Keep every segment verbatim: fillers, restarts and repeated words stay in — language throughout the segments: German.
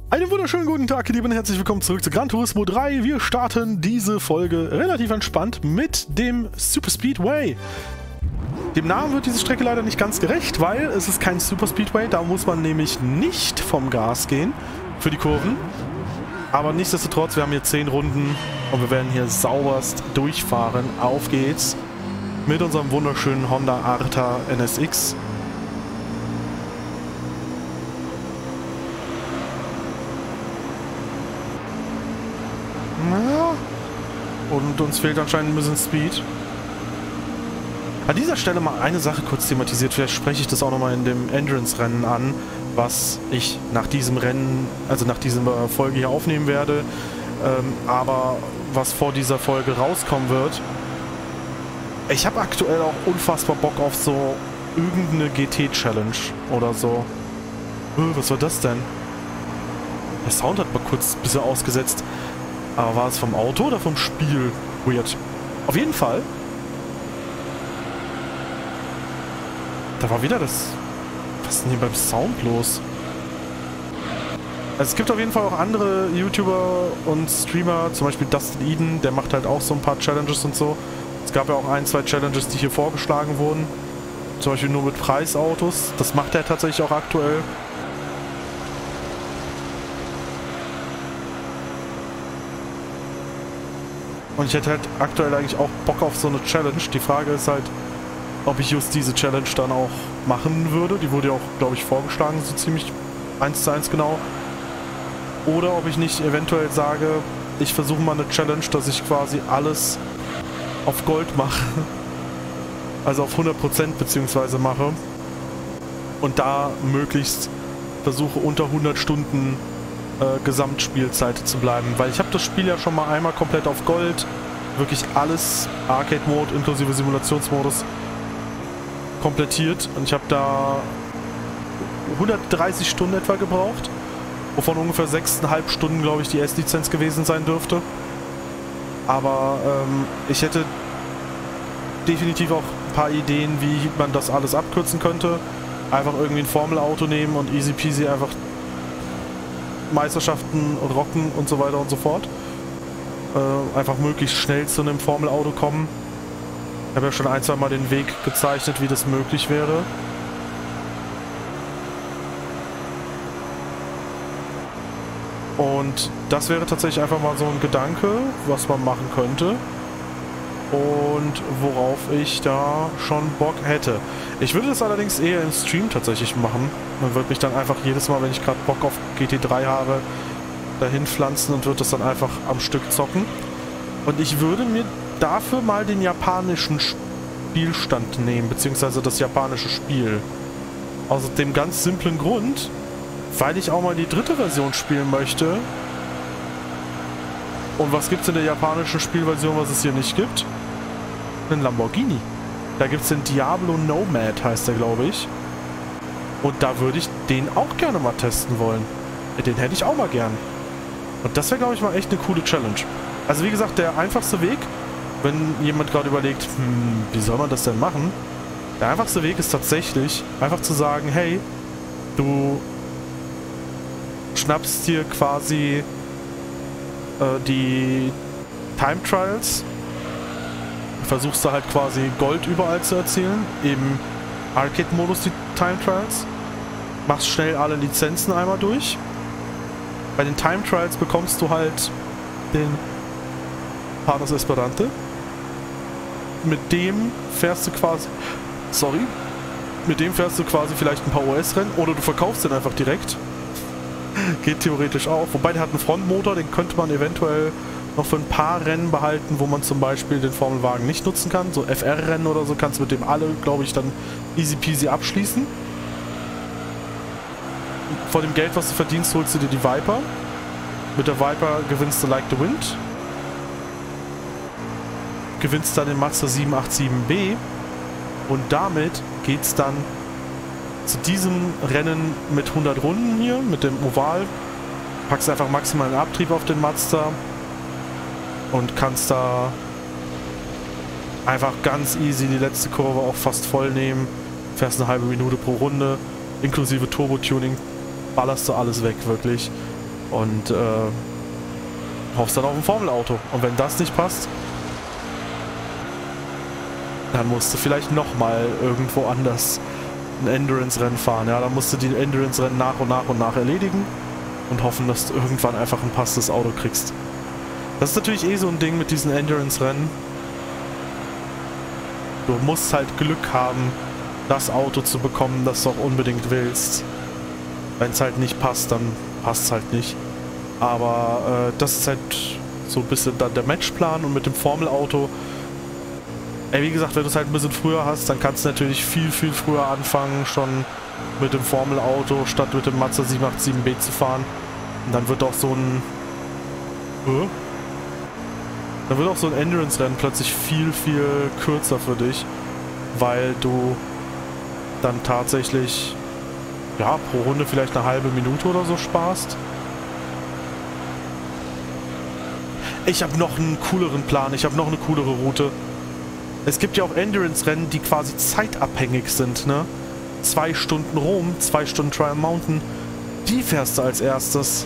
Einen wunderschönen guten Tag, ihr Lieben, herzlich willkommen zurück zu Gran Turismo drei. Wir starten diese Folge relativ entspannt mit dem Super Speedway. Dem Namen wird diese Strecke leider nicht ganz gerecht, weil es ist kein Super Speedway. Da muss man nämlich nicht vom Gas gehen für die Kurven. Aber nichtsdestotrotz, wir haben hier zehn Runden und wir werden hier sauberst durchfahren. Auf geht's mit unserem wunderschönen Honda Arta N S X. Ja. Und uns fehlt anscheinend ein bisschen Speed. An dieser Stelle mal eine Sache kurz thematisiert. Vielleicht spreche ich das auch nochmal in dem Endurance-Rennen an, was ich nach diesem Rennen, also nach dieser Folge hier aufnehmen werde. Ähm, aber was vor dieser Folge rauskommen wird. Ich habe aktuell auch unfassbar Bock auf so irgendeine G T-Challenge oder so. Äh, was war das denn? Der Sound hat mal kurz ein bisschen ausgesetzt. Aber war es vom Auto oder vom Spiel? Weird. Auf jeden Fall. Da war wieder das... Was ist denn hier beim Sound los? Also es gibt auf jeden Fall auch andere YouTuber und Streamer, zum Beispiel Dustin Eden, der macht halt auch so ein paar Challenges und so. Es gab ja auch ein, zwei Challenges, die hier vorgeschlagen wurden. Zum Beispiel nur mit Preisautos. Das macht er tatsächlich auch aktuell. Und ich hätte halt aktuell eigentlich auch Bock auf so eine Challenge. Die Frage ist halt, ob ich just diese Challenge dann auch machen würde. Die wurde ja auch, glaube ich, vorgeschlagen, so ziemlich eins zu eins genau. Oder ob ich nicht eventuell sage, ich versuche mal eine Challenge, dass ich quasi alles auf Gold mache. Also auf hundert Prozent beziehungsweise mache. Und da möglichst versuche unter hundert Stunden Äh, Gesamtspielzeit zu bleiben, weil ich habe das Spiel ja schon mal einmal komplett auf Gold, wirklich alles, Arcade-Mode inklusive Simulationsmodus, komplettiert und ich habe da hundertdreißig Stunden etwa gebraucht, wovon ungefähr sechs Komma fünf Stunden, glaube ich, die S-Lizenz gewesen sein dürfte. Aber ähm, ich hätte definitiv auch ein paar Ideen, wie man das alles abkürzen könnte. Einfach irgendwie ein Formel-Auto nehmen und easy peasy einfach Meisterschaften rocken und so weiter und so fort. Äh, einfach möglichst schnell zu einem Formelauto kommen. Ich habe ja schon ein, zwei Mal den Weg gezeichnet, wie das möglich wäre. Und das wäre tatsächlich einfach mal so ein Gedanke, was man machen könnte. Und worauf ich da schon Bock hätte. Ich würde das allerdings eher im Stream tatsächlich machen. Man wird mich dann einfach jedes Mal, wenn ich gerade Bock auf G T drei habe, dahin pflanzen und wird das dann einfach am Stück zocken. Und ich würde mir dafür mal den japanischen Spielstand nehmen, beziehungsweise das japanische Spiel. Aus dem ganz simplen Grund, weil ich auch mal die dritte Version spielen möchte. Und was gibt es in der japanischen Spielversion, was es hier nicht gibt? Einen Lamborghini. Da gibt es den Diablo Nomad, heißt der, glaube ich. Und da würde ich den auch gerne mal testen wollen. Den hätte ich auch mal gern. Und das wäre, glaube ich, mal echt eine coole Challenge. Also wie gesagt, der einfachste Weg, wenn jemand gerade überlegt, hm, wie soll man das denn machen? Der einfachste Weg ist tatsächlich, einfach zu sagen, hey, du schnappst dir quasi die Time Trials, versuchst du halt quasi Gold überall zu erzielen, im Arcade-Modus die Time Trials, machst schnell alle Lizenzen einmal durch. Bei den Time Trials bekommst du halt den Panos Esperante, mit dem fährst du quasi, sorry, mit dem fährst du quasi vielleicht ein paar O S-Rennen oder du verkaufst den einfach direkt. Geht theoretisch auch. Wobei der hat einen Frontmotor, den könnte man eventuell noch für ein paar Rennen behalten, wo man zum Beispiel den Formelwagen nicht nutzen kann. So F R-Rennen oder so kannst du mit dem alle, glaube ich, dann easy peasy abschließen. Vor dem Geld, was du verdienst, holst du dir die Viper. Mit der Viper gewinnst du Like the Wind. Gewinnst dann den Mazda sieben acht sieben B. Und damit geht's dann zu diesem Rennen mit hundert Runden hier, mit dem Oval, packst einfach maximalen Abtrieb auf den Mazda und kannst da einfach ganz easy die letzte Kurve auch fast voll nehmen, fährst eine halbe Minute pro Runde, inklusive Turbo-Tuning, ballerst du alles weg, wirklich. Und äh, hoffst dann auf ein Formelauto. Und wenn das nicht passt, dann musst du vielleicht nochmal irgendwo anders ein Endurance-Rennen fahren. Ja, dann musst du die Endurance-Rennen nach und nach und nach erledigen und hoffen, dass du irgendwann einfach ein passendes Auto kriegst. Das ist natürlich eh so ein Ding mit diesen Endurance-Rennen. Du musst halt Glück haben, das Auto zu bekommen, das du auch unbedingt willst. Wenn es halt nicht passt, dann passt es halt nicht. Aber äh, das ist halt so ein bisschen dann der Matchplan und mit dem Formelauto. Ey, wie gesagt, wenn du es halt ein bisschen früher hast, dann kannst du natürlich viel, viel früher anfangen, schon mit dem Formelauto, statt mit dem Mazda sieben acht sieben B zu fahren. Und dann wird auch so ein... Äh? Dann wird auch so ein Endurance-Rennen plötzlich viel, viel kürzer für dich, weil du dann tatsächlich, ja, pro Runde vielleicht eine halbe Minute oder so sparst. Ich habe noch einen cooleren Plan, ich habe noch eine coolere Route. Es gibt ja auch Endurance-Rennen, die quasi zeitabhängig sind, ne? Zwei Stunden Rom, zwei Stunden Trial Mountain, die fährst du als erstes.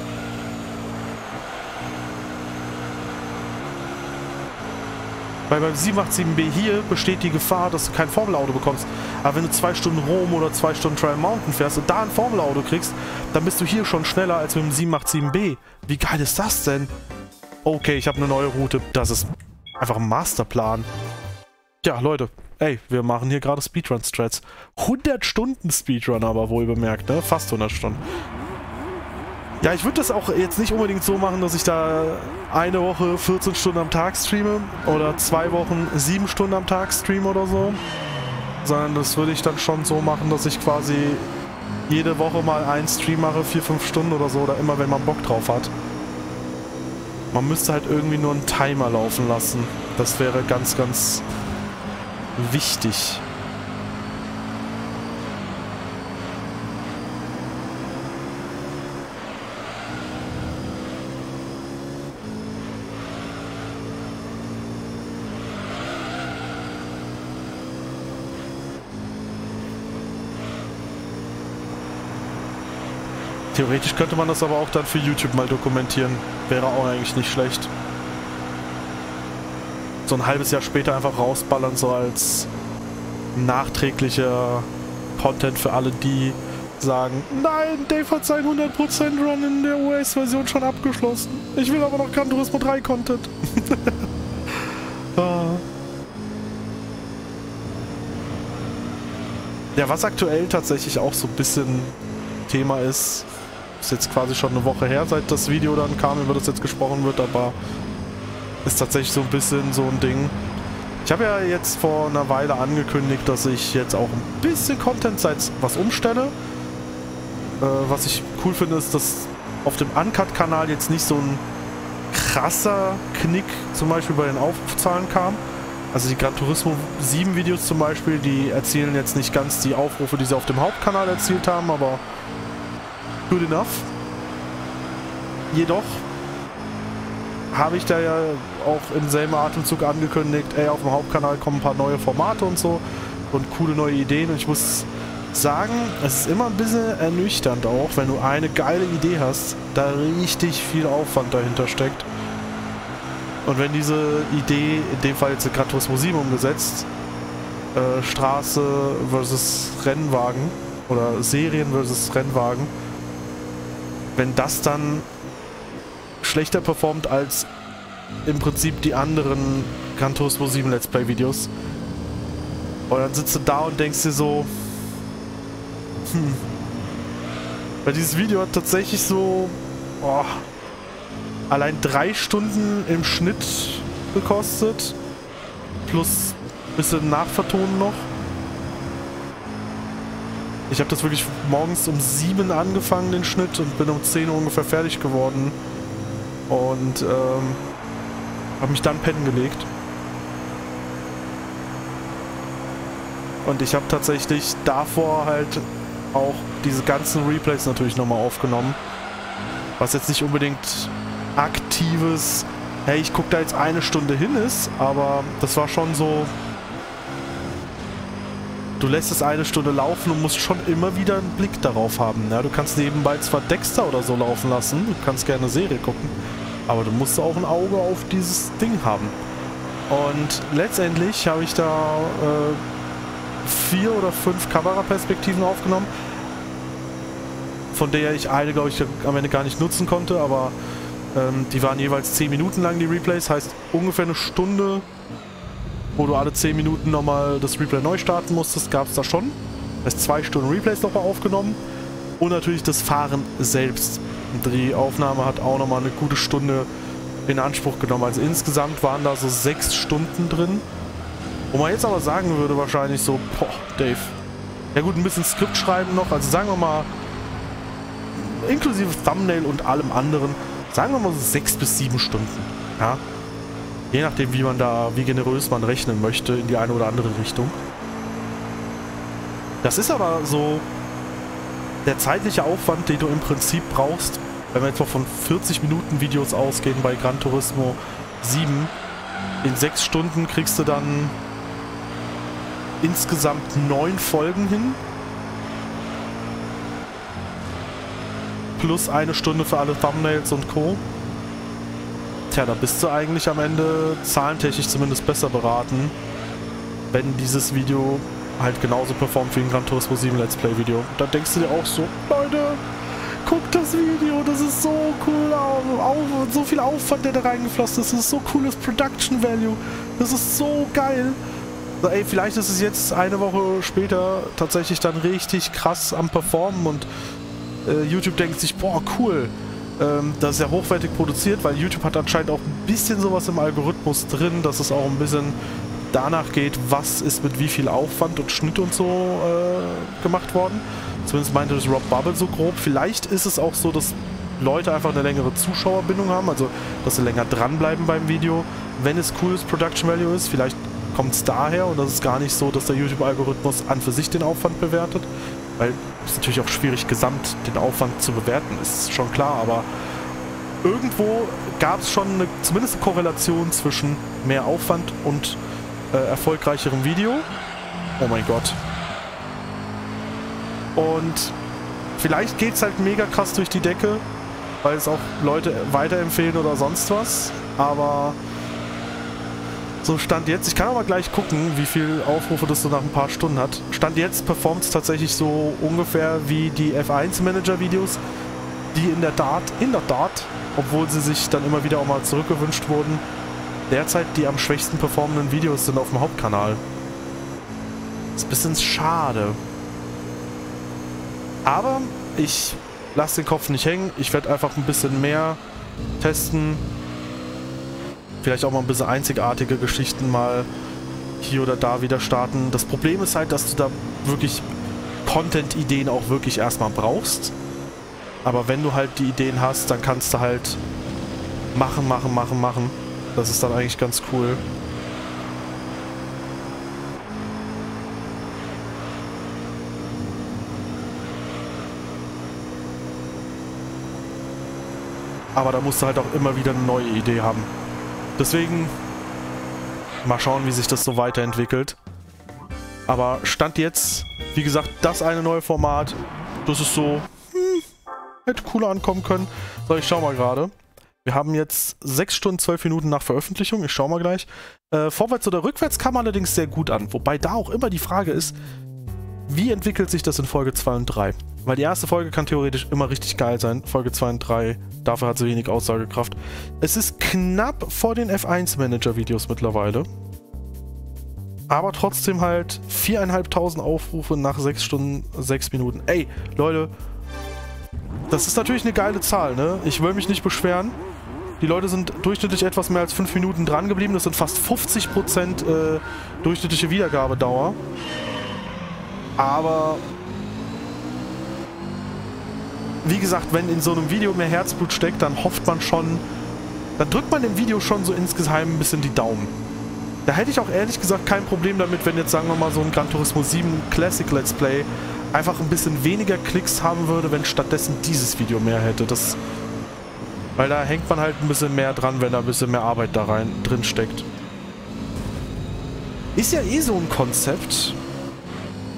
Weil beim sieben acht sieben B hier besteht die Gefahr, dass du kein Formelauto bekommst. Aber wenn du zwei Stunden Rom oder zwei Stunden Trial Mountain fährst und da ein Formelauto kriegst, dann bist du hier schon schneller als mit dem sieben acht sieben B. Wie geil ist das denn? Okay, ich habe eine neue Route. Das ist einfach ein Masterplan. Ja, Leute. Ey, wir machen hier gerade Speedrun-Strats. hundert Stunden Speedrun aber wohl bemerkt, ne? Fast hundert Stunden. Ja, ich würde das auch jetzt nicht unbedingt so machen, dass ich da eine Woche vierzehn Stunden am Tag streame oder zwei Wochen sieben Stunden am Tag streame oder so. Sondern das würde ich dann schon so machen, dass ich quasi jede Woche mal einen Stream mache, vier, fünf Stunden oder so, oder immer, wenn man Bock drauf hat. Man müsste halt irgendwie nur einen Timer laufen lassen. Das wäre ganz, ganz wichtig. Theoretisch könnte man das aber auch dann für YouTube mal dokumentieren. Wäre auch eigentlich nicht schlecht. So ein halbes Jahr später einfach rausballern, so als nachträglicher Content für alle, die sagen, nein, Dave hat seinen hundert Prozent Run in der U S-Version schon abgeschlossen. Ich will aber noch Gran Turismo drei Content. ah. Ja, was aktuell tatsächlich auch so ein bisschen Thema ist, ist jetzt quasi schon eine Woche her, seit das Video dann kam, über das jetzt gesprochen wird, aber ist tatsächlich so ein bisschen so ein Ding. Ich habe ja jetzt vor einer Weile angekündigt, dass ich jetzt auch ein bisschen Content-Seits was umstelle. Äh, was ich cool finde, ist, dass auf dem Uncut-Kanal jetzt nicht so ein krasser Knick zum Beispiel bei den Aufrufzahlen kam. Also die Gran Turismo sieben Videos zum Beispiel, die erzielen jetzt nicht ganz die Aufrufe, die sie auf dem Hauptkanal erzielt haben, aber good enough. Jedoch habe ich da ja auch im selben Atemzug angekündigt, ey, auf dem Hauptkanal kommen ein paar neue Formate und so und coole neue Ideen. Und ich muss sagen, es ist immer ein bisschen ernüchternd auch, wenn du eine geile Idee hast, da richtig viel Aufwand dahinter steckt. Und wenn diese Idee, in dem Fall jetzt in Gran Turismo sieben umgesetzt, äh, Straße versus Rennwagen oder Serien versus Rennwagen, wenn das dann schlechter performt als im Prinzip die anderen Gran Turismo sieben Let's Play Videos. Und dann sitzt du da und denkst dir so, hm, weil dieses Video hat tatsächlich so, oh, allein drei Stunden im Schnitt gekostet, plus ein bisschen Nachvertonen noch. Ich habe das wirklich morgens um sieben angefangen, den Schnitt, und bin um zehn Uhr ungefähr fertig geworden. Und ähm, habe mich dann pennen gelegt. Und ich habe tatsächlich davor halt auch diese ganzen Replays natürlich nochmal aufgenommen. Was jetzt nicht unbedingt aktives, hey, ich gucke da jetzt eine Stunde hin ist, aber das war schon so, du lässt es eine Stunde laufen und musst schon immer wieder einen Blick darauf haben. Ja, du kannst nebenbei zwar Dexter oder so laufen lassen, du kannst gerne eine Serie gucken, aber du musst auch ein Auge auf dieses Ding haben. Und letztendlich habe ich da äh, vier oder fünf Kameraperspektiven aufgenommen, von der ich eine, glaube ich, am Ende gar nicht nutzen konnte, aber ähm, die waren jeweils zehn Minuten lang, die Replays, heißt ungefähr eine Stunde, wo du alle zehn Minuten nochmal das Replay neu starten musstest, gab es da schon. Das heißt, zwei Stunden Replays nochmal aufgenommen und natürlich das Fahren selbst. Und die Aufnahme hat auch nochmal eine gute Stunde in Anspruch genommen. Also insgesamt waren da so sechs Stunden drin. Wo man jetzt aber sagen würde, wahrscheinlich so, boah, Dave. Ja gut, ein bisschen Skript schreiben noch, also sagen wir mal, inklusive Thumbnail und allem anderen, sagen wir mal so sechs bis sieben Stunden. Ja. Je nachdem, wie man da, wie generös man rechnen möchte, in die eine oder andere Richtung. Das ist aber so der zeitliche Aufwand, den du im Prinzip brauchst, wenn wir jetzt mal von vierzig Minuten Videos ausgehen bei Gran Turismo sieben. In sechs Stunden kriegst du dann insgesamt neun Folgen hin. Plus eine Stunde für alle Thumbnails und Co. Tja, da bist du eigentlich am Ende zahlentechnisch zumindest besser beraten, wenn dieses Video halt genauso performt wie ein Gran Turismo sieben Let's Play Video. Da denkst du dir auch so, Leute, guckt das Video, das ist so cool, auf, auf, so viel Aufwand, der da reingeflossen ist, das ist so cooles Production Value, das ist so geil. So, ey, vielleicht ist es jetzt eine Woche später tatsächlich dann richtig krass am Performen und äh, YouTube denkt sich, boah, cool, ähm, das ist ja hochwertig produziert, weil YouTube hat anscheinend auch ein bisschen sowas im Algorithmus drin, dass es auch ein bisschen danach geht, was ist mit wie viel Aufwand und Schnitt und so äh, gemacht worden. Zumindest meinte das Rob Bubble so grob. Vielleicht ist es auch so, dass Leute einfach eine längere Zuschauerbindung haben, also dass sie länger dranbleiben beim Video, wenn es cooles Production Value ist. Vielleicht kommt es daher und das ist gar nicht so, dass der YouTube-Algorithmus an für sich den Aufwand bewertet, weil es ist natürlich auch schwierig, gesamt den Aufwand zu bewerten, ist schon klar, aber irgendwo gab es schon eine, zumindest eine Korrelation zwischen mehr Aufwand und äh, erfolgreicherem Video. Oh mein Gott. Und vielleicht geht es halt mega krass durch die Decke, weil es auch Leute weiterempfehlen oder sonst was, aber so Stand jetzt, ich kann aber gleich gucken, wie viel Aufrufe das so nach ein paar Stunden hat. Stand jetzt performt es tatsächlich so ungefähr wie die F eins Manager Videos, die in der Tat, in der Tat, obwohl sie sich dann immer wieder auch mal zurückgewünscht wurden, derzeit die am schwächsten performenden Videos sind auf dem Hauptkanal. Ist ein bisschen schade. Aber ich lasse den Kopf nicht hängen. Ich werde einfach ein bisschen mehr testen. Vielleicht auch mal ein bisschen einzigartige Geschichten mal hier oder da wieder starten. Das Problem ist halt, dass du da wirklich Content-Ideen auch wirklich erstmal brauchst. Aber wenn du halt die Ideen hast, dann kannst du halt machen, machen, machen, machen. Das ist dann eigentlich ganz cool. Aber da musst du halt auch immer wieder eine neue Idee haben. Deswegen mal schauen, wie sich das so weiterentwickelt. Aber Stand jetzt, wie gesagt, das eine neue Format, das ist so, hm, hätte cooler ankommen können. So, ich schau mal gerade. Wir haben jetzt sechs Stunden, zwölf Minuten nach Veröffentlichung. Ich schau mal gleich. Äh, vorwärts oder rückwärts kam allerdings sehr gut an. Wobei da auch immer die Frage ist, wie entwickelt sich das in Folge zwei und drei? Weil die erste Folge kann theoretisch immer richtig geil sein. Folge zwei und drei, dafür hat sie wenig Aussagekraft. Es ist knapp vor den F eins Manager Videos mittlerweile. Aber trotzdem halt viertausendfünfhundert Aufrufe nach sechs Stunden, sechs Minuten. Ey, Leute, das ist natürlich eine geile Zahl, ne? Ich will mich nicht beschweren. Die Leute sind durchschnittlich etwas mehr als fünf Minuten dran geblieben. Das sind fast fünfzig Prozent äh, durchschnittliche Wiedergabedauer. Aber wie gesagt, wenn in so einem Video mehr Herzblut steckt, dann hofft man schon, dann drückt man dem Video schon so insgeheim ein bisschen die Daumen. Da hätte ich auch ehrlich gesagt kein Problem damit, wenn jetzt, sagen wir mal, so ein Gran Turismo sieben Classic Let's Play einfach ein bisschen weniger Klicks haben würde, wenn stattdessen dieses Video mehr hätte. Das, weil da hängt man halt ein bisschen mehr dran, wenn da ein bisschen mehr Arbeit da rein drin steckt. Ist ja eh so ein Konzept.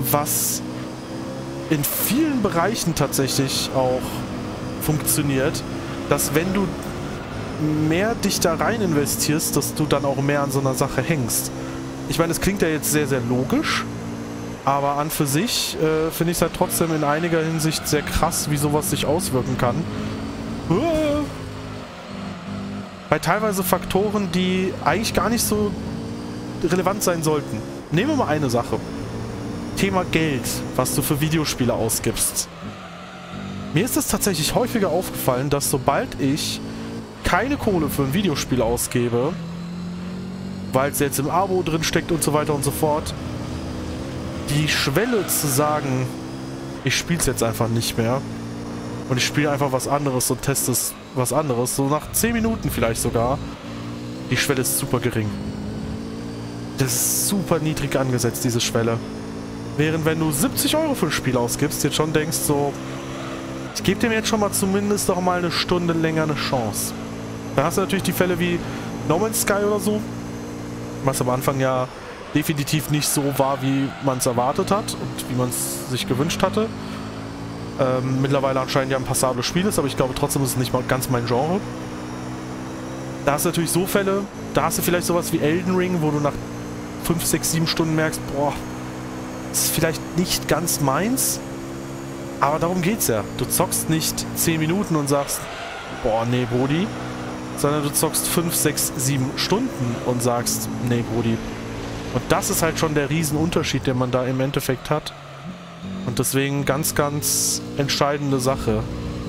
was in vielen Bereichen tatsächlich auch funktioniert, dass wenn du mehr dich da rein investierst, dass du dann auch mehr an so einer Sache hängst. Ich meine, es klingt ja jetzt sehr, sehr logisch, aber an für sich äh, finde ich es halt trotzdem in einiger Hinsicht sehr krass, wie sowas sich auswirken kann. Uh. Bei teilweise Faktoren, die eigentlich gar nicht so relevant sein sollten. Nehmen wir mal eine Sache. Thema Geld, was du für Videospiele ausgibst. Mir ist es tatsächlich häufiger aufgefallen, dass sobald ich keine Kohle für ein Videospiel ausgebe, weil es jetzt im Abo drin steckt und so weiter und so fort, die Schwelle zu sagen, ich spiele es jetzt einfach nicht mehr und ich spiele einfach was anderes und teste es was anderes, so nach zehn Minuten vielleicht sogar, die Schwelle ist super gering. Das ist super niedrig angesetzt, diese Schwelle. Während wenn du siebzig Euro für ein Spiel ausgibst, jetzt schon denkst so, ich gebe dem jetzt schon mal zumindest noch mal eine Stunde länger eine Chance. Dann hast du natürlich die Fälle wie No Man's Sky oder so, was am Anfang ja definitiv nicht so war, wie man es erwartet hat und wie man es sich gewünscht hatte. Ähm, mittlerweile anscheinend ja ein passables Spiel ist, aber ich glaube trotzdem ist es nicht mal ganz mein Genre. Da hast du natürlich so Fälle, da hast du vielleicht sowas wie Elden Ring, wo du nach fünf, sechs, sieben Stunden merkst, boah, das ist vielleicht nicht ganz meins, aber darum geht's ja. Du zockst nicht zehn Minuten und sagst, boah, nee, Brody, sondern du zockst fünf, sechs, sieben Stunden und sagst, nee, Brody. Und das ist halt schon der Riesenunterschied, den man da im Endeffekt hat. Und deswegen ganz, ganz entscheidende Sache.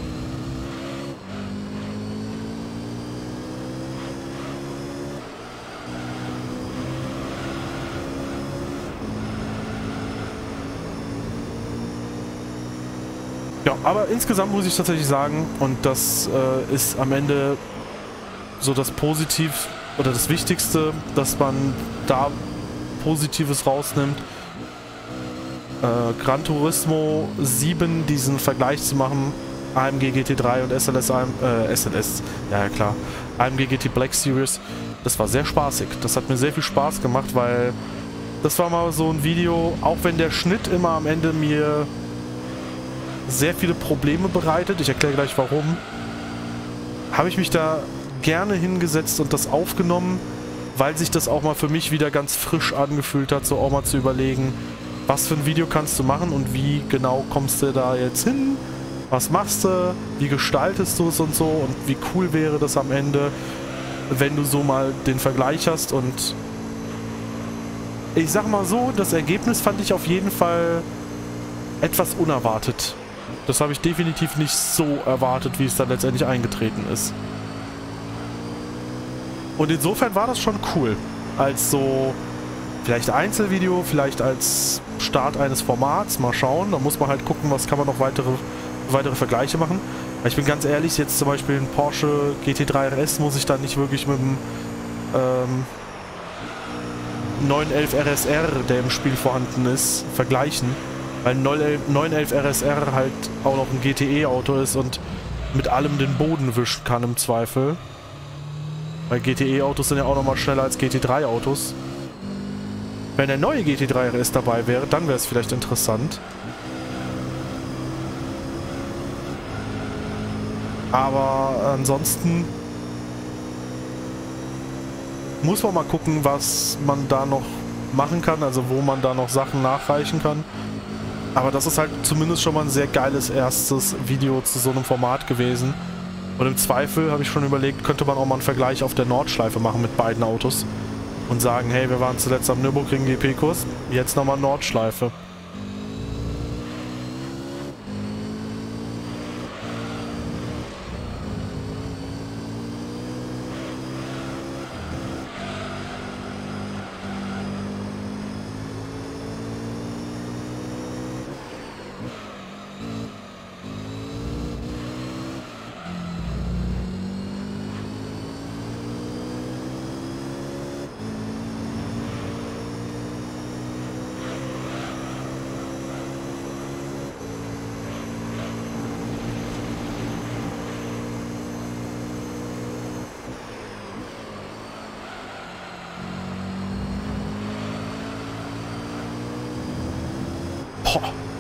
Ja, aber insgesamt muss ich tatsächlich sagen, und das äh, ist am Ende so das Positiv oder das Wichtigste, dass man da Positives rausnimmt. Äh, Gran Turismo sieben, diesen Vergleich zu machen, A M G G T drei und S L S, äh, S L S, ja, ja klar, A M G G T Black Series, das war sehr spaßig. Das hat mir sehr viel Spaß gemacht, weil das war mal so ein Video, auch wenn der Schnitt immer am Ende mir sehr viele Probleme bereitet, ich erkläre gleich warum, habe ich mich da gerne hingesetzt und das aufgenommen, weil sich das auch mal für mich wieder ganz frisch angefühlt hat, so auch mal zu überlegen, was für ein Video kannst du machen und wie genau kommst du da jetzt hin, was machst du, wie gestaltest du es und so und wie cool wäre das am Ende, wenn du so mal den Vergleich hast. Und ich sag mal so, das Ergebnis fand ich auf jeden Fall etwas unerwartet. Das habe ich definitiv nicht so erwartet, wie es dann letztendlich eingetreten ist. Und insofern war das schon cool. Als so, vielleicht Einzelvideo, vielleicht als Start eines Formats. Mal schauen. Da muss man halt gucken, was kann man noch weitere, weitere Vergleiche machen. Weil ich bin ganz ehrlich, jetzt zum Beispiel ein Porsche G T drei R S muss ich dann nicht wirklich mit dem ähm, neun elf R S R, der im Spiel vorhanden ist, vergleichen. Weil neun elf R S R halt auch noch ein G T E-Auto ist und mit allem den Boden wischen kann im Zweifel. Weil G T E-Autos sind ja auch nochmal schneller als G T drei Autos. Wenn der neue G T drei R S dabei wäre, dann wäre es vielleicht interessant. Aber ansonsten muss man mal gucken, was man da noch machen kann, also wo man da noch Sachen nachreichen kann. Aber das ist halt zumindest schon mal ein sehr geiles erstes Video zu so einem Format gewesen. Und im Zweifel, habe ich schon überlegt, könnte man auch mal einen Vergleich auf der Nordschleife machen mit beiden Autos. Und sagen, hey, wir waren zuletzt am Nürburgring G P-Kurs, jetzt nochmal Nordschleife.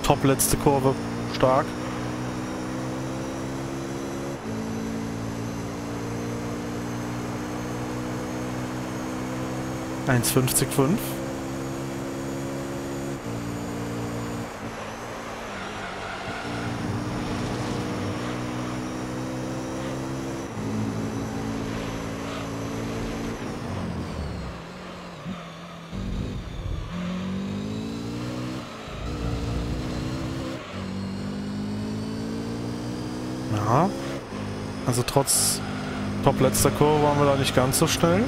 top letzte Kurve. Stark. eins fünfzig fünf. Ja, also trotz top letzter Kurve waren wir da nicht ganz so schnell.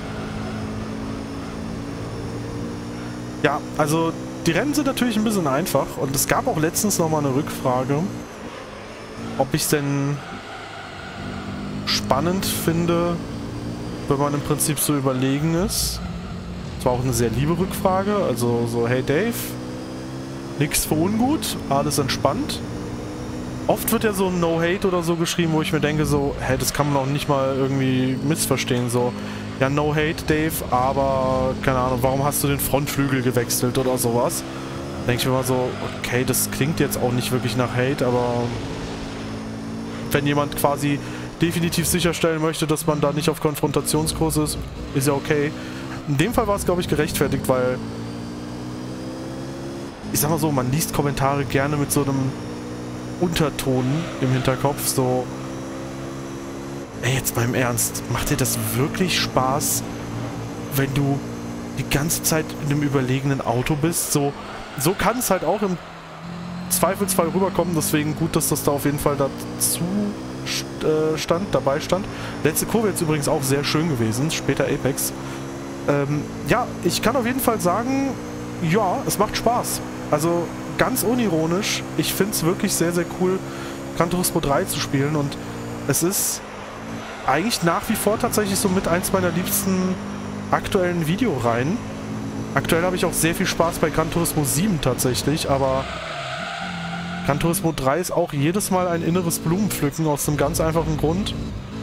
Ja, also die Rennen sind natürlich ein bisschen einfach und es gab auch letztens nochmal eine Rückfrage, ob ich es denn spannend finde, wenn man im Prinzip so überlegen ist. Das war auch eine sehr liebe Rückfrage, also so, hey Dave, nix für ungut, alles entspannt. Oft wird ja so No-Hate oder so geschrieben, wo ich mir denke so, hey, das kann man auch nicht mal irgendwie missverstehen, so, ja, No-Hate, Dave, aber, keine Ahnung, warum hast du den Frontflügel gewechselt oder sowas? Denke ich mir mal so, okay, das klingt jetzt auch nicht wirklich nach Hate, aber wenn jemand quasi definitiv sicherstellen möchte, dass man da nicht auf Konfrontationskurs ist, ist ja okay. In dem Fall war es, glaube ich, gerechtfertigt, weil ich sag mal so, man liest Kommentare gerne mit so einem Unterton im Hinterkopf, so, ey, jetzt mal im Ernst, macht dir das wirklich Spaß, wenn du die ganze Zeit in einem überlegenen Auto bist? So, so kann es halt auch im Zweifelsfall rüberkommen, deswegen gut, dass das da auf jeden Fall dazu stand, dabei stand. Letzte Kurve jetzt übrigens auch sehr schön gewesen, später Apex. Ähm, ja, ich kann auf jeden Fall sagen, ja, es macht Spaß. Also ganz unironisch, ich finde es wirklich sehr, sehr cool, Gran Turismo drei zu spielen und es ist eigentlich nach wie vor tatsächlich so mit eins meiner liebsten aktuellen Videoreihen. Aktuell habe ich auch sehr viel Spaß bei Gran Turismo sieben tatsächlich, aber Gran Turismo drei ist auch jedes Mal ein inneres Blumenpflücken aus einem ganz einfachen Grund.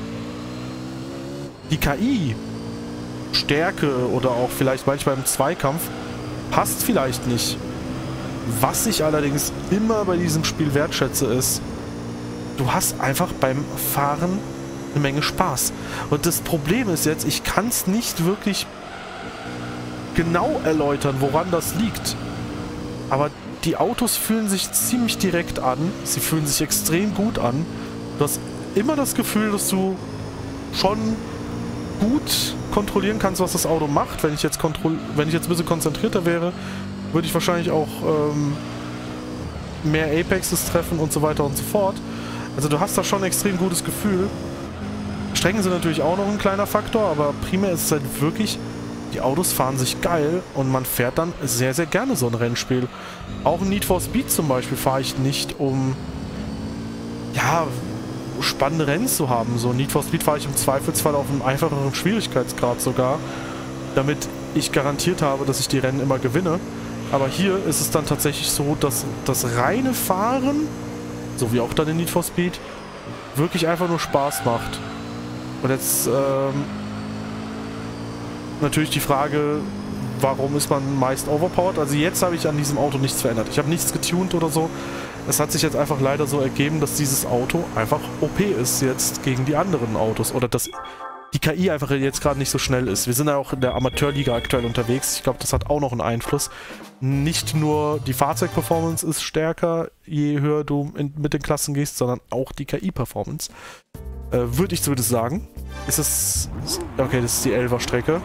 Die K I, Stärke oder auch vielleicht manchmal im Zweikampf passt vielleicht nicht. Was ich allerdings immer bei diesem Spiel wertschätze ist, du hast einfach beim Fahren eine Menge Spaß. Und das Problem ist jetzt, ich kann es nicht wirklich genau erläutern, woran das liegt. Aber die Autos fühlen sich ziemlich direkt an. Sie fühlen sich extrem gut an. Du hast immer das Gefühl, dass du schon gut kontrollieren kannst, was das Auto macht. Wenn ich jetzt, kontroll wenn ich jetzt ein bisschen konzentrierter wäre, würde ich wahrscheinlich auch ähm, mehr Apexes treffen und so weiter und so fort. Also du hast da schon ein extrem gutes Gefühl. Strecken sind natürlich auch noch ein kleiner Faktor, aber primär ist es halt wirklich, die Autos fahren sich geil und man fährt dann sehr, sehr gerne so ein Rennspiel. Auch in Need for Speed zum Beispiel fahre ich nicht, um ja, spannende Rennen zu haben. So Need for Speed fahre ich im Zweifelsfall auf einem einfacheren Schwierigkeitsgrad sogar, damit ich garantiert habe, dass ich die Rennen immer gewinne. Aber hier ist es dann tatsächlich so, dass das reine Fahren, so wie auch dann in Need for Speed, wirklich einfach nur Spaß macht. Und jetzt ähm, natürlich die Frage, warum ist man meist overpowered? Also jetzt habe ich an diesem Auto nichts verändert. Ich habe nichts getuned oder so. Es hat sich jetzt einfach leider so ergeben, dass dieses Auto einfach O P ist jetzt gegen die anderen Autos. Oder dass die K I einfach jetzt gerade nicht so schnell ist. Wir sind ja auch in der Amateurliga aktuell unterwegs. Ich glaube, das hat auch noch einen Einfluss. Nicht nur die Fahrzeugperformance ist stärker, je höher du in, mit den Klassen gehst, sondern auch die K I-Performance. Äh, würde ich zumindest sagen. Ist es... Okay, das ist die Elfer-Strecke.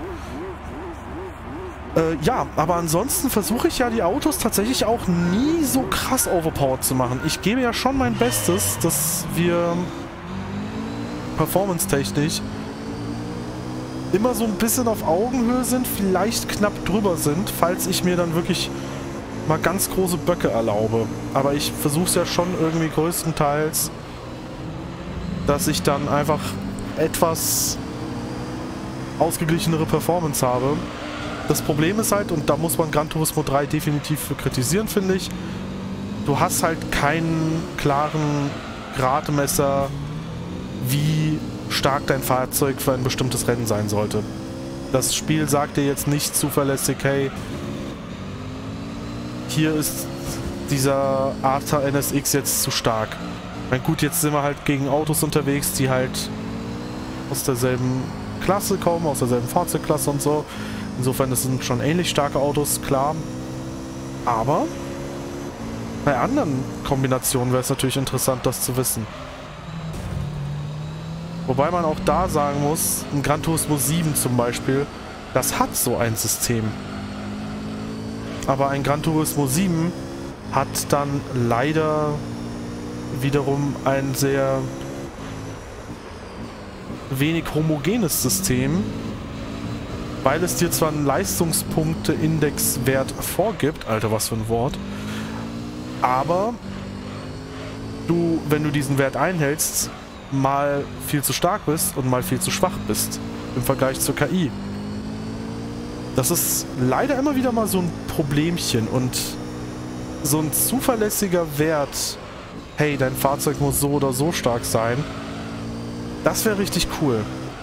Äh, ja, aber ansonsten versuche ich ja die Autos tatsächlich auch nie so krass overpowered zu machen. Ich gebe ja schon mein Bestes, dass wir performance-technisch immer so ein bisschen auf Augenhöhe sind, vielleicht knapp drüber sind, falls ich mir dann wirklich mal ganz große Böcke erlaube. Aber ich versuche es ja schon irgendwie größtenteils, dass ich dann einfach etwas ausgeglichenere Performance habe. Das Problem ist halt, und da muss man Gran Turismo drei definitiv für kritisieren, finde ich, du hast halt keinen klaren Gradmesser, wie stark dein Fahrzeug für ein bestimmtes Rennen sein sollte. Das Spiel sagt dir jetzt nicht zuverlässig, hey, hier ist dieser Arta N S X jetzt zu stark. Na gut, jetzt sind wir halt gegen Autos unterwegs, die halt aus derselben Klasse kommen, aus derselben Fahrzeugklasse und so. Insofern, das sind schon ähnlich starke Autos, klar. Aber bei anderen Kombinationen wäre es natürlich interessant, das zu wissen. Wobei man auch da sagen muss, ein Gran Turismo sieben zum Beispiel, das hat so ein System. Aber ein Gran Turismo sieben hat dann leider wiederum ein sehr wenig homogenes System, weil es dir zwar einen Leistungspunkte-Indexwert vorgibt, Alter, was für ein Wort, aber du, wenn du diesen Wert einhältst, mal viel zu stark bist und mal viel zu schwach bist im Vergleich zur K I. Das ist leider immer wieder mal so ein Problemchen und so ein zuverlässiger Wert, hey, dein Fahrzeug muss so oder so stark sein, das wäre richtig cool.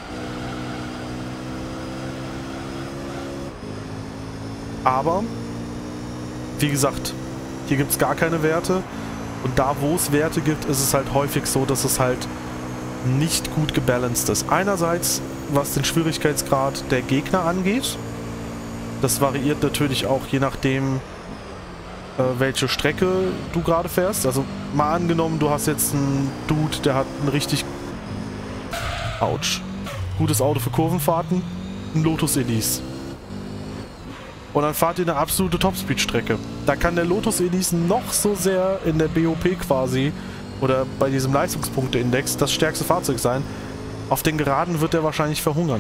Aber, wie gesagt, hier gibt es gar keine Werte und da, wo es Werte gibt, ist es halt häufig so, dass es halt nicht gut gebalanced ist. Einerseits, was den Schwierigkeitsgrad der Gegner angeht. Das variiert natürlich auch je nachdem, äh, welche Strecke du gerade fährst. Also mal angenommen, du hast jetzt einen Dude, der hat ein richtig Autsch. Gutes Auto für Kurvenfahrten, ein Lotus Elise. Und dann fahrt ihr eine absolute Topspeed-Strecke. Da kann der Lotus Elise noch so sehr in der B O P quasi oder bei diesem Leistungspunkteindex das stärkste Fahrzeug sein. Auf den Geraden wird er wahrscheinlich verhungern.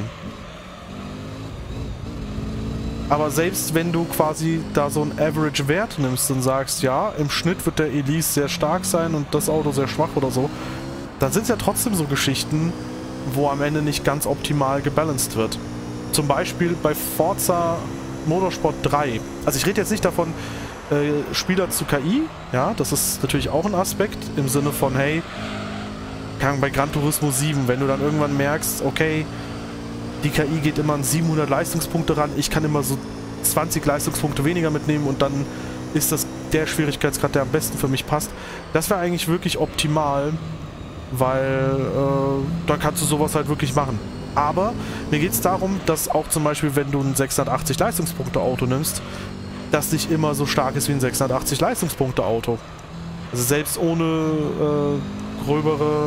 Aber selbst wenn du quasi da so einen Average-Wert nimmst und sagst, ja, im Schnitt wird der Elise sehr stark sein und das Auto sehr schwach oder so, dann sind es ja trotzdem so Geschichten, wo am Ende nicht ganz optimal gebalanced wird. Zum Beispiel bei Forza Motorsport drei. Also ich rede jetzt nicht davon, äh, Spieler zu K I, ja, das ist natürlich auch ein Aspekt im Sinne von, hey, bei Gran Turismo sieben, wenn du dann irgendwann merkst, okay, die K I geht immer an siebenhundert Leistungspunkte ran, ich kann immer so zwanzig Leistungspunkte weniger mitnehmen und dann ist das der Schwierigkeitsgrad, der am besten für mich passt. Das wäre eigentlich wirklich optimal, weil äh, dann kannst du sowas halt wirklich machen. Aber mir geht es darum, dass auch zum Beispiel, wenn du ein sechshundertachtzig Leistungspunkte Auto nimmst, das nicht immer so stark ist wie ein sechshundertachtzig Leistungspunkte Auto. Also selbst ohne äh, gröbere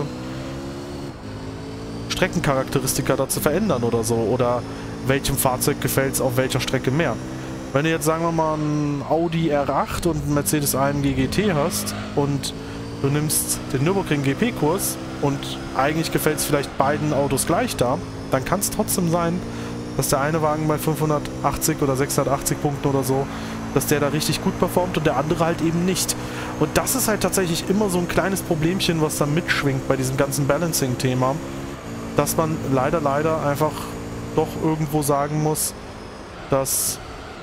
Streckencharakteristika da zu verändern oder so. Oder welchem Fahrzeug gefällt es auf welcher Strecke mehr. Wenn du jetzt, sagen wir mal, ein Audi R acht und ein Mercedes A M G G T hast und du nimmst den Nürburgring G P-Kurs und eigentlich gefällt es vielleicht beiden Autos gleich da, dann kann es trotzdem sein, dass der eine Wagen bei fünfhundertachtzig oder sechshundertachtzig Punkten oder so, dass der da richtig gut performt und der andere halt eben nicht. Und das ist halt tatsächlich immer so ein kleines Problemchen, was da mitschwingt bei diesem ganzen Balancing-Thema, dass man leider, leider einfach doch irgendwo sagen muss, dass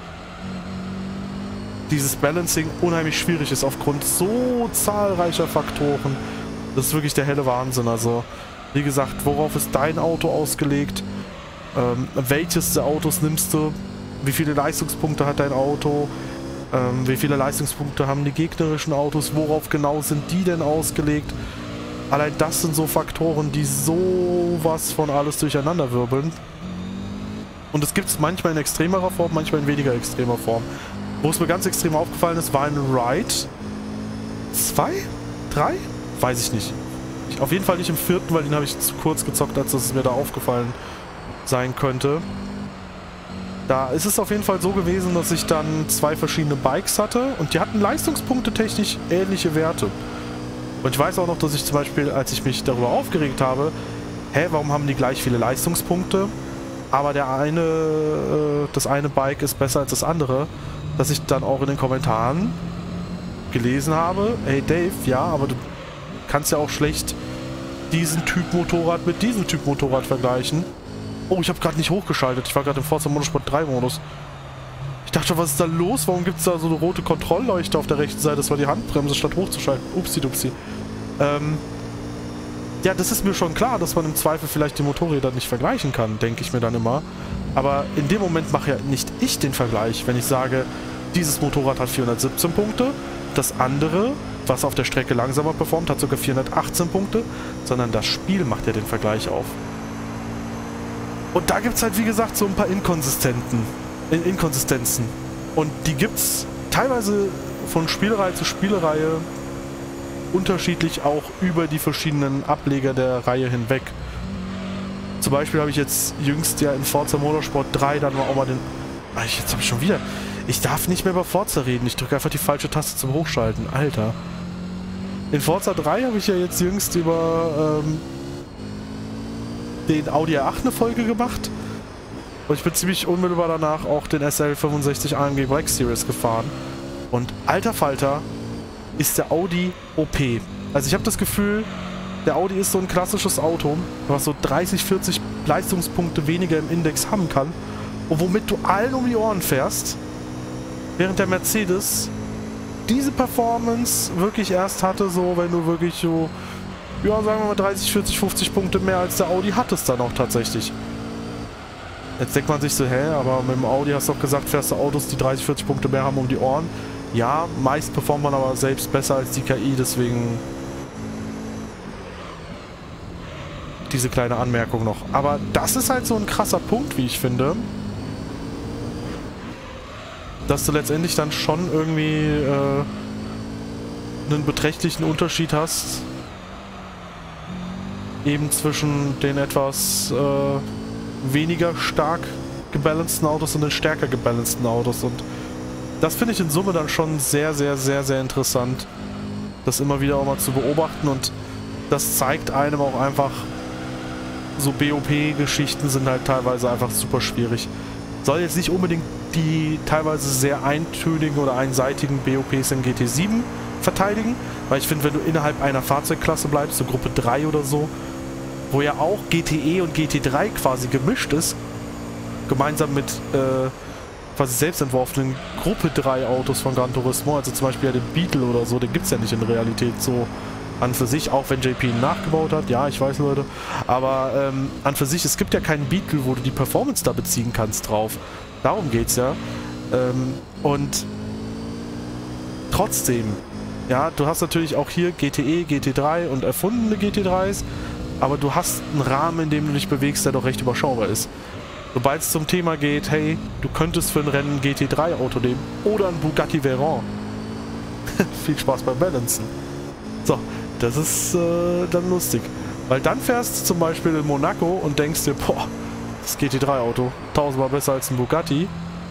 dieses Balancing unheimlich schwierig ist aufgrund so zahlreicher Faktoren. Das ist wirklich der helle Wahnsinn. Also, wie gesagt, worauf ist dein Auto ausgelegt? Ähm, welches der Autos nimmst du? Wie viele Leistungspunkte hat dein Auto? Ähm, wie viele Leistungspunkte haben die gegnerischen Autos? Worauf genau sind die denn ausgelegt? Allein das sind so Faktoren, die sowas von alles durcheinander wirbeln. Und es gibt es manchmal in extremerer Form, manchmal in weniger extremer Form. Wo es mir ganz extrem aufgefallen ist, war ein Ride zwei? drei? Weiß ich nicht. Ich, auf jeden Fall nicht im vierten, weil den habe ich zu kurz gezockt, als dass es mir da aufgefallen sein könnte. Da ist es auf jeden Fall so gewesen, dass ich dann zwei verschiedene Bikes hatte und die hatten leistungspunktetechnisch ähnliche Werte. Und ich weiß auch noch, dass ich zum Beispiel, als ich mich darüber aufgeregt habe, hä, warum haben die gleich viele Leistungspunkte, aber der eine, äh, das eine Bike ist besser als das andere, dass ich dann auch in den Kommentaren gelesen habe, hey Dave, ja, aber du kannst ja auch schlecht diesen Typ Motorrad mit diesem Typ Motorrad vergleichen. Oh, ich habe gerade nicht hochgeschaltet, ich war gerade im Forza Motorsport drei Modus. Ich dachte, was ist da los? Warum gibt es da so eine rote Kontrollleuchte auf der rechten Seite? Das war die Handbremse, statt hochzuschalten. Upsi-dupsi. Ähm, ja, das ist mir schon klar, dass man im Zweifel vielleicht die Motorräder nicht vergleichen kann, denke ich mir dann immer. Aber in dem Moment mache ja nicht ich den Vergleich, wenn ich sage, dieses Motorrad hat vierhundertsiebzehn Punkte, das andere, was auf der Strecke langsamer performt, hat sogar vierhundertachtzehn Punkte, sondern das Spiel macht ja den Vergleich auf. Und da gibt es halt, wie gesagt, so ein paar Inkonsistenten, In Inkonsistenzen. Und die gibt es teilweise von Spielreihe zu Spielreihe unterschiedlich auch über die verschiedenen Ableger der Reihe hinweg. Zum Beispiel habe ich jetzt jüngst ja in Forza Motorsport drei dann auch mal den... Ach, jetzt habe ich schon wieder... Ich darf nicht mehr über Forza reden, ich drücke einfach die falsche Taste zum Hochschalten. Alter. In Forza drei habe ich ja jetzt jüngst über ähm, den Audi R acht eine Folge gemacht. Und ich bin ziemlich unmittelbar danach auch den S L fünfundsechzig A M G Black Series gefahren. Und alter Falter ist der Audi O P. Also ich habe das Gefühl, der Audi ist so ein klassisches Auto, was so dreißig, vierzig Leistungspunkte weniger im Index haben kann und womit du allen um die Ohren fährst, während der Mercedes diese Performance wirklich erst hatte, so wenn du wirklich so, ja sagen wir mal dreißig, vierzig, fünfzig Punkte mehr als der Audi hattest dann auch tatsächlich. Jetzt denkt man sich so, hä, aber mit dem Audi hast du doch gesagt, fährst du Autos, die dreißig, vierzig Punkte mehr haben um die Ohren. Ja, meist performt man aber selbst besser als die K I, deswegen diese kleine Anmerkung noch. Aber das ist halt so ein krasser Punkt, wie ich finde, dass du letztendlich dann schon irgendwie äh, einen beträchtlichen Unterschied hast, eben zwischen den etwas äh, weniger stark gebalanceden Autos und den stärker gebalanceden Autos. Und das finde ich in Summe dann schon sehr, sehr, sehr, sehr interessant, das immer wieder auch mal zu beobachten. Und das zeigt einem auch einfach, so B O P-Geschichten sind halt teilweise einfach super schwierig. Soll jetzt nicht unbedingt die teilweise sehr eintönigen oder einseitigen B O Ps in G T sieben verteidigen, weil ich finde, wenn du innerhalb einer Fahrzeugklasse bleibst, so Gruppe drei oder so, wo ja auch G T E und G T drei quasi gemischt ist, gemeinsam mit äh, quasi selbst entworfenen Gruppe drei Autos von Gran Turismo, also zum Beispiel ja den Beetle oder so, den gibt es ja nicht in Realität so an für sich, auch wenn J P ihn nachgebaut hat, ja, ich weiß, Leute, aber ähm, an für sich, es gibt ja keinen Beetle, wo du die Performance da beziehen kannst drauf. Darum geht's ja. Ähm, und trotzdem, ja, du hast natürlich auch hier G T E, G T drei und erfundene G T dreis, aber du hast einen Rahmen, in dem du dich bewegst, der doch recht überschaubar ist. Sobald es zum Thema geht, hey, du könntest für ein Rennen ein G T drei Auto nehmen oder ein Bugatti Veyron. Viel Spaß beim Balancen. So, das ist äh, dann lustig. Weil dann fährst du zum Beispiel in Monaco und denkst dir, boah, das G T drei Auto, tausendmal besser als ein Bugatti.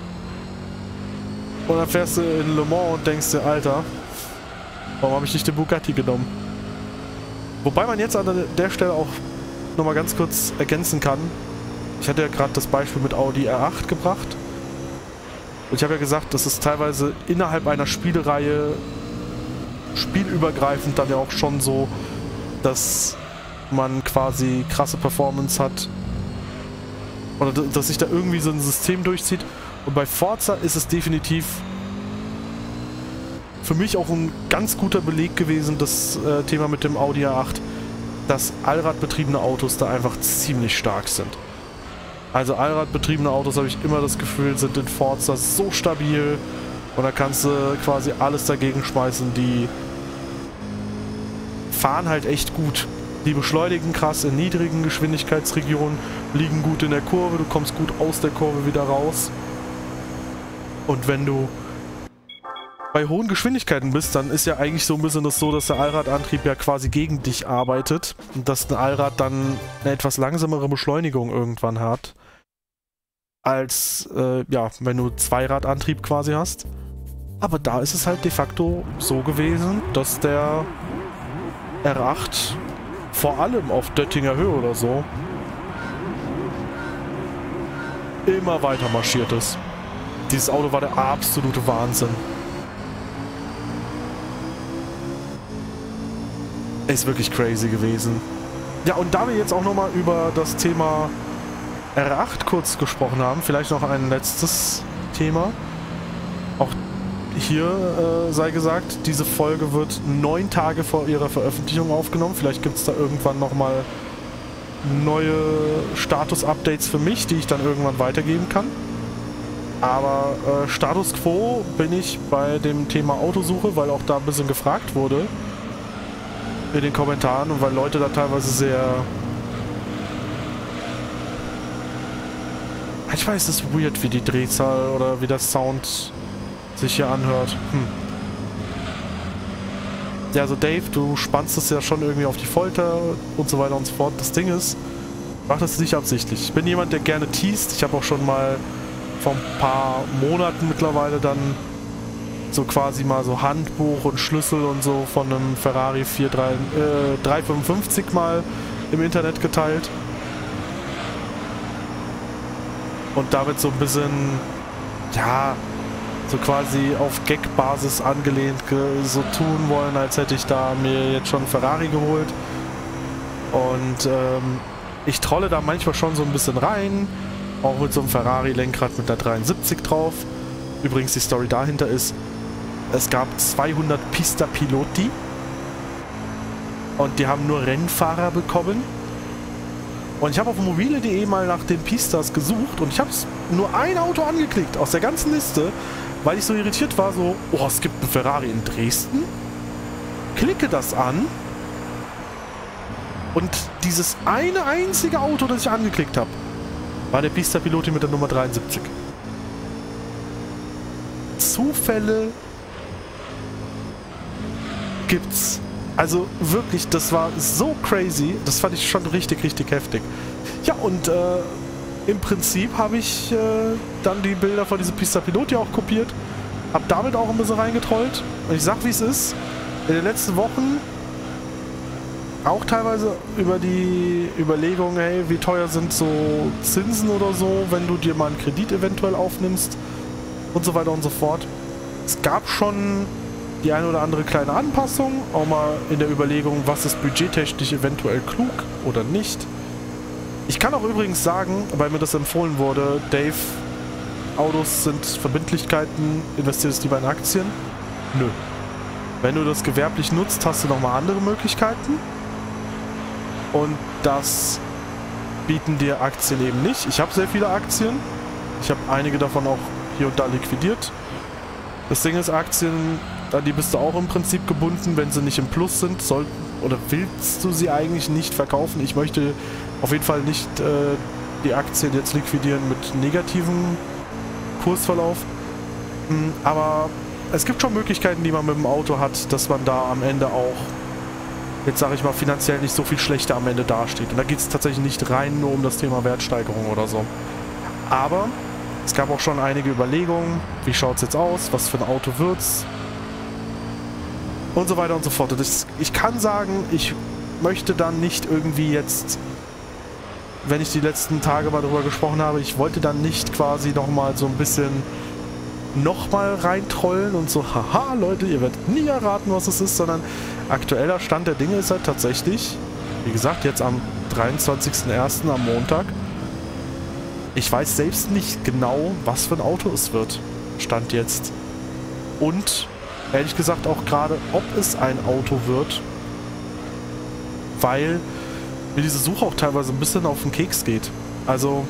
Und dann fährst du in Le Mans und denkst dir, Alter, warum habe ich nicht den Bugatti genommen? Wobei man jetzt an der Stelle auch nochmal ganz kurz ergänzen kann. Ich hatte ja gerade das Beispiel mit Audi R acht gebracht. Und ich habe ja gesagt, das ist teilweise innerhalb einer Spielreihe spielübergreifend dann ja auch schon so, dass man quasi krasse Performance hat. Oder dass sich da irgendwie so ein System durchzieht. Und bei Forza ist es definitiv für mich auch ein ganz guter Beleg gewesen, das äh, Thema mit dem Audi R acht, dass allradbetriebene Autos da einfach ziemlich stark sind. Also allradbetriebene Autos, habe ich immer das Gefühl, sind in Forza so stabil und da kannst du quasi alles dagegen schmeißen. Die fahren halt echt gut. Die beschleunigen krass in niedrigen Geschwindigkeitsregionen, liegen gut in der Kurve, du kommst gut aus der Kurve wieder raus. Und wenn du bei hohen Geschwindigkeiten bist, dann ist ja eigentlich so ein bisschen das so, dass der Allradantrieb ja quasi gegen dich arbeitet und dass ein Allrad dann eine etwas langsamere Beschleunigung irgendwann hat, als äh, ja, wenn du Zweiradantrieb quasi hast. Aber da ist es halt de facto so gewesen, dass der R acht vor allem auf Döttinger Höhe oder so immer weiter marschiert ist. Dieses Auto war der absolute Wahnsinn. Ist wirklich crazy gewesen. Ja, und da wir jetzt auch nochmal über das Thema R acht kurz gesprochen haben, vielleicht noch ein letztes Thema. Auch hier äh, sei gesagt, diese Folge wird neun Tage vor ihrer Veröffentlichung aufgenommen. Vielleicht gibt es da irgendwann nochmal neue Status-Updates für mich, die ich dann irgendwann weitergeben kann. Aber äh, Status Quo bin ich bei dem Thema Autosuche, weil auch da ein bisschen gefragt wurde in den Kommentaren und weil Leute da teilweise sehr... Manchmal ist es weird, wie die Drehzahl oder wie der Sound sich hier anhört. Hm. Ja, also Dave, du spannst es ja schon irgendwie auf die Folter und so weiter und so fort. Das Ding ist, mach das nicht absichtlich. Ich bin jemand, der gerne teast. Ich habe auch schon mal vor ein paar Monaten mittlerweile dann so quasi mal so Handbuch und Schlüssel und so von einem Ferrari vier drei, äh, drei fünfundfünfzig mal im Internet geteilt. Und damit so ein bisschen, ja, so quasi auf Gag-Basis angelehnt so tun wollen, als hätte ich da mir jetzt schon einen Ferrari geholt. Und ähm, ich trolle da manchmal schon so ein bisschen rein, auch mit so einem Ferrari-Lenkrad mit einer dreiundsiebzig drauf. Übrigens die Story dahinter ist, es gab zweihundert Pista Piloti und die haben nur Rennfahrer bekommen. Und ich habe auf mobile punkt de mal nach den Pistas gesucht und ich habe nur ein Auto angeklickt aus der ganzen Liste, weil ich so irritiert war, so, oh, es gibt einen Ferrari in Dresden. Klicke das an und dieses eine einzige Auto, das ich angeklickt habe, war der Pista Piloti mit der Nummer dreiundsiebzig. Zufälle gibt's. Also wirklich, das war so crazy. Das fand ich schon richtig, richtig heftig. Ja, und äh, im Prinzip habe ich äh, dann die Bilder von diesem Pista Piloti auch kopiert. Hab damit auch ein bisschen reingetrollt. Und ich sag, wie es ist. In den letzten Wochen auch teilweise über die Überlegung, hey, wie teuer sind so Zinsen oder so, wenn du dir mal einen Kredit eventuell aufnimmst und so weiter und so fort. Es gab schon die eine oder andere kleine Anpassung, auch mal in der Überlegung, was ist budgettechnisch eventuell klug oder nicht. Ich kann auch übrigens sagen, weil mir das empfohlen wurde, Dave, Autos sind Verbindlichkeiten, investierst du lieber in Aktien? Nö. Wenn du das gewerblich nutzt, hast du nochmal andere Möglichkeiten. Und das bieten dir Aktien eben nicht. Ich habe sehr viele Aktien. Ich habe einige davon auch hier und da liquidiert. Das Ding ist, Aktien, an die bist du auch im Prinzip gebunden, wenn sie nicht im Plus sind, soll, oder willst du sie eigentlich nicht verkaufen. Ich möchte auf jeden Fall nicht äh, die Aktien jetzt liquidieren mit negativem Kursverlauf. Mhm, aber es gibt schon Möglichkeiten, die man mit dem Auto hat, dass man da am Ende auch, jetzt sage ich mal, finanziell nicht so viel schlechter am Ende dasteht. Und da geht es tatsächlich nicht rein nur um das Thema Wertsteigerung oder so. Aber es gab auch schon einige Überlegungen, wie schaut es jetzt aus, was für ein Auto wird's und so weiter und so fort. Das, ich kann sagen, ich möchte dann nicht irgendwie jetzt, wenn ich die letzten Tage mal darüber gesprochen habe, ich wollte dann nicht quasi nochmal so ein bisschen nochmal reintrollen und so, haha Leute, ihr werdet nie erraten, was es ist, sondern aktueller Stand der Dinge ist halt tatsächlich, wie gesagt, jetzt am dreiundzwanzigsten ersten am Montag. Ich weiß selbst nicht genau, was für ein Auto es wird. Stand jetzt. Und ehrlich gesagt auch gerade, ob es ein Auto wird, weil mir diese Suche auch teilweise ein bisschen auf den Keks geht. Also,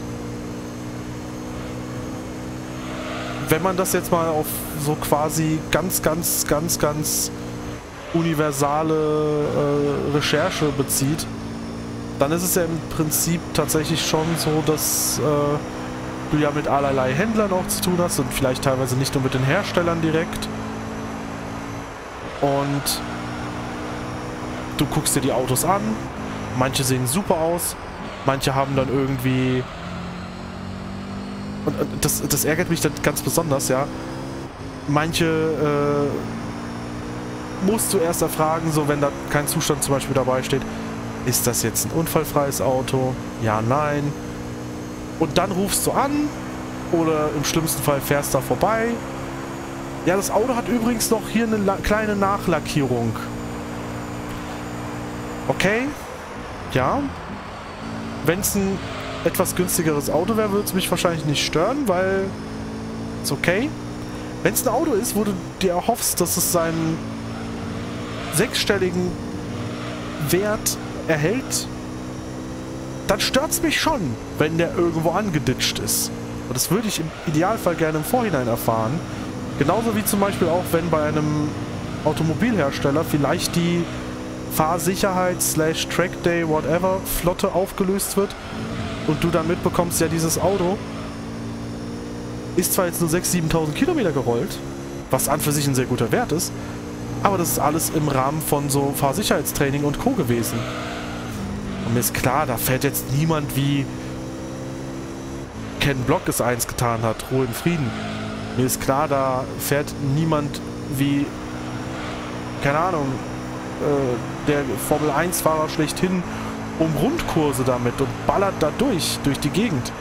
wenn man das jetzt mal auf so quasi ganz, ganz, ganz, ganz universale äh, Recherche bezieht, dann ist es ja im Prinzip tatsächlich schon so, dass äh, du ja mit allerlei Händlern auch zu tun hast und vielleicht teilweise nicht nur mit den Herstellern direkt. Und du guckst dir die Autos an, manche sehen super aus, manche haben dann irgendwie... Und das, das ärgert mich dann ganz besonders, ja. Manche äh, musst du erst erfragen, so wenn da kein Zustand zum Beispiel dabei steht, ist das jetzt ein unfallfreies Auto? Ja, nein. Und dann rufst du an oder im schlimmsten Fall fährst da vorbei. Ja, das Auto hat übrigens noch hier eine kleine Nachlackierung. Okay, ja. Wenn es ein etwas günstigeres Auto wäre, würde es mich wahrscheinlich nicht stören, weil ist okay. Wenn es ein Auto ist, wo du dir erhoffst, dass es seinen sechsstelligen Wert erhält, dann stört es mich schon, wenn der irgendwo angeditscht ist. Und das würde ich im Idealfall gerne im Vorhinein erfahren. Genauso wie zum Beispiel auch, wenn bei einem Automobilhersteller vielleicht die Fahrsicherheit slash Trackday whatever Flotte aufgelöst wird und du dann mitbekommst, ja, dieses Auto ist zwar jetzt nur sechstausend, siebentausend Kilometer gerollt, was an für sich ein sehr guter Wert ist, aber das ist alles im Rahmen von so Fahrsicherheitstraining und Co. gewesen. Und mir ist klar, da fährt jetzt niemand wie Ken Block es eins getan hat, Ruhe in Frieden. Mir ist klar, da fährt niemand wie, keine Ahnung, äh, der Formel eins Fahrer schlechthin um Rundkurse damit und ballert da durch, durch die Gegend.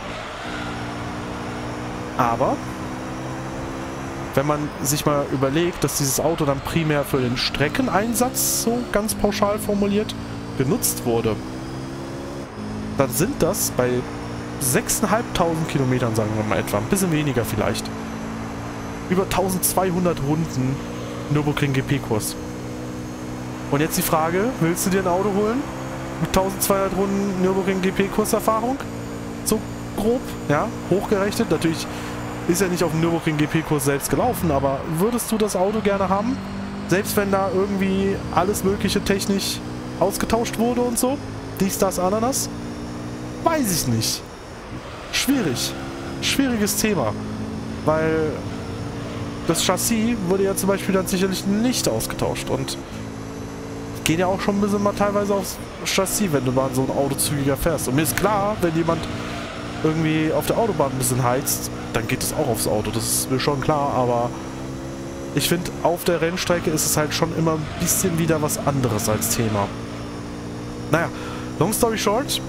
Aber wenn man sich mal überlegt, dass dieses Auto dann primär für den Streckeneinsatz, so ganz pauschal formuliert, genutzt wurde, dann sind das bei sechstausendfünfhundert Kilometern, sagen wir mal etwa, ein bisschen weniger vielleicht, über eintausendzweihundert Runden Nürburgring G P-Kurs. Und jetzt die Frage, willst du dir ein Auto holen mit eintausendzweihundert Runden Nürburgring G P-Kurs-Erfahrung? So grob, ja, hochgerechnet. Natürlich ist er nicht auf dem Nürburgring G P-Kurs selbst gelaufen, aber würdest du das Auto gerne haben? Selbst wenn da irgendwie alles mögliche technisch ausgetauscht wurde und so? Dies, das, Ananas? Weiß ich nicht. Schwierig. Schwieriges Thema. Weil das Chassis wurde ja zum Beispiel dann sicherlich nicht ausgetauscht und gehen ja auch schon ein bisschen mal teilweise aufs Chassis, wenn du mal so ein Auto zügiger fährst. Und mir ist klar, wenn jemand irgendwie auf der Autobahn ein bisschen heizt, dann geht es auch aufs Auto. Das ist mir schon klar, aber ich finde, auf der Rennstrecke ist es halt schon immer ein bisschen wieder was anderes als Thema. Naja, long story short,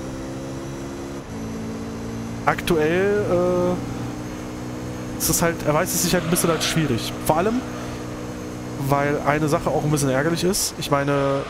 aktuell äh, ist es halt, erweist es sich halt ein bisschen als schwierig. Vor allem, weil eine Sache auch ein bisschen ärgerlich ist. Ich meine,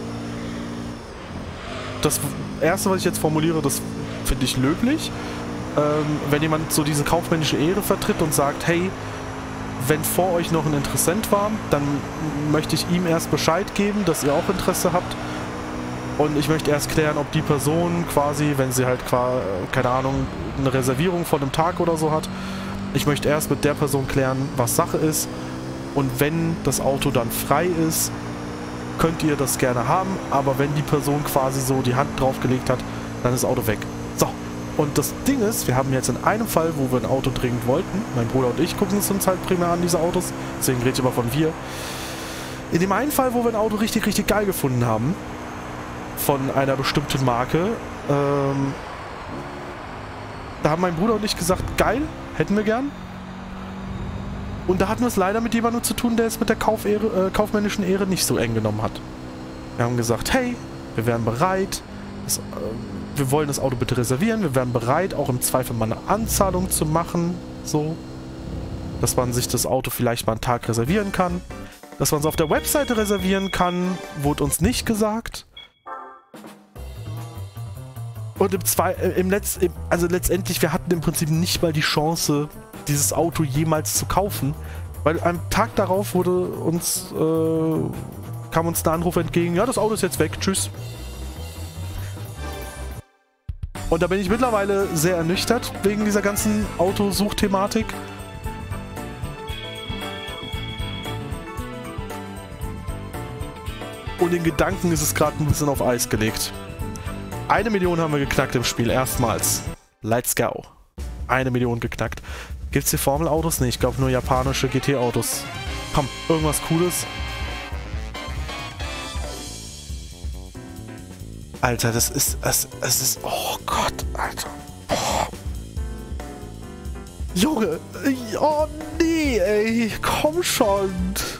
das Erste, was ich jetzt formuliere, das finde ich löblich. Ähm, wenn jemand so diese kaufmännische Ehre vertritt und sagt, hey, wenn vor euch noch ein Interessent war, dann möchte ich ihm erst Bescheid geben, dass ihr auch Interesse habt. Und ich möchte erst klären, ob die Person quasi, wenn sie halt, keine Ahnung, eine Reservierung von einem Tag oder so hat, ich möchte erst mit der Person klären, was Sache ist. Und wenn das Auto dann frei ist, könnt ihr das gerne haben. Aber wenn die Person quasi so die Hand draufgelegt hat, dann ist das Auto weg. So, und das Ding ist, wir haben jetzt in einem Fall, wo wir ein Auto dringend wollten, mein Bruder und ich gucken es uns halt primär an, diese Autos, deswegen rede ich immer von wir. In dem einen Fall, wo wir ein Auto richtig, richtig geil gefunden haben, von einer bestimmten Marke, ähm, da haben mein Bruder und ich gesagt, geil, hätten wir gern. Und da hatten wir es leider mit jemandem zu tun, der es mit der Kaufehre, äh, kaufmännischen Ehre nicht so eng genommen hat. Wir haben gesagt, hey, wir wären bereit, das, äh, wir wollen das Auto bitte reservieren, wir wären bereit, auch im Zweifel mal eine Anzahlung zu machen, so, dass man sich das Auto vielleicht mal einen Tag reservieren kann. Dass man es auf der Webseite reservieren kann, wurde uns nicht gesagt. Und im Zwei, äh, im Letz, im, also letztendlich, wir hatten im Prinzip nicht mal die Chance, dieses Auto jemals zu kaufen, weil am Tag darauf wurde uns, äh, kam uns der Anruf entgegen, ja, das Auto ist jetzt weg, tschüss. Und da bin ich mittlerweile sehr ernüchtert wegen dieser ganzen Autosuchthematik. Und in Gedanken ist es gerade ein bisschen auf Eis gelegt. Eine Million haben wir geknackt im Spiel, erstmals. Let's go. Eine Million geknackt. Gibt's hier Formelautos? Nee, ich glaube nur japanische G T-Autos. Komm, irgendwas Cooles. Alter, das ist... Es, es ist... Oh Gott, Alter. Oh. Junge. Oh nee, ey. Komm schon.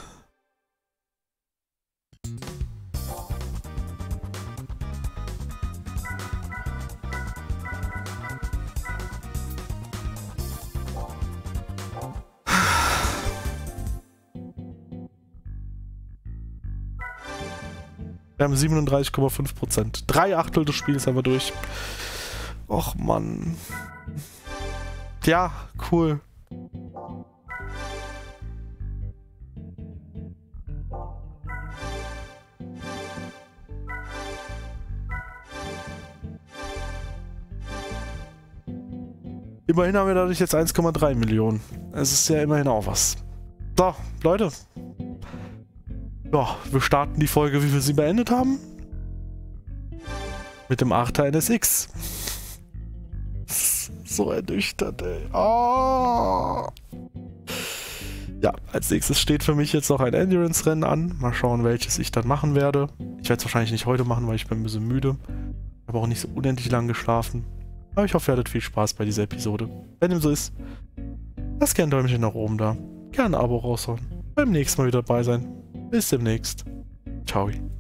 Wir haben siebenunddreißig Komma fünf Prozent. Drei Achtel des Spiels haben wir durch. Och, Mann. Ja, cool. Immerhin haben wir dadurch jetzt eins Komma drei Millionen. Es ist ja immerhin auch was. So, Leute. Ja, wir starten die Folge, wie wir sie beendet haben. Mit dem achter N S X. So ernüchternd, ey. Oh. Ja, als nächstes steht für mich jetzt noch ein Endurance-Rennen an. Mal schauen, welches ich dann machen werde. Ich werde es wahrscheinlich nicht heute machen, weil ich bin ein bisschen müde. Ich habe auch nicht so unendlich lang geschlafen. Aber ich hoffe, ihr hattet viel Spaß bei dieser Episode. Wenn dem so ist, lasst gerne ein Däumchen nach oben da. Gerne ein Abo raushauen. Beim nächsten Mal wieder dabei sein. Bis demnächst. Ciao.